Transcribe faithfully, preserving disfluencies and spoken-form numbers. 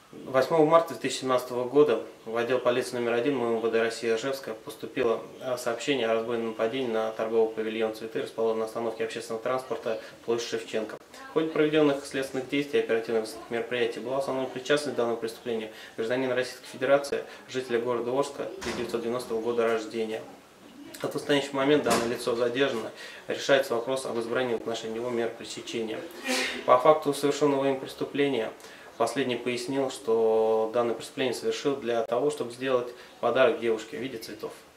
восьмого марта две тысячи семнадцатого года в отдел полиции номер один МВД России Ижевска поступило сообщение о разбойном нападении на торговый павильон «Цветы», расположенный на остановке общественного транспорта площадь Шевченко. В ходе проведенных следственных действий и оперативных мероприятий была установлена причастность к данному преступлению гражданина Российской Федерации, жителя города Орска, тысяча девятьсот девяностого года рождения. В настоящий момент данное лицо задержано, решается вопрос об избрании в отношении него мер пресечения. По факту совершенного им преступления последний пояснил, что данное преступление совершил для того, чтобы сделать подарок девушке в виде цветов.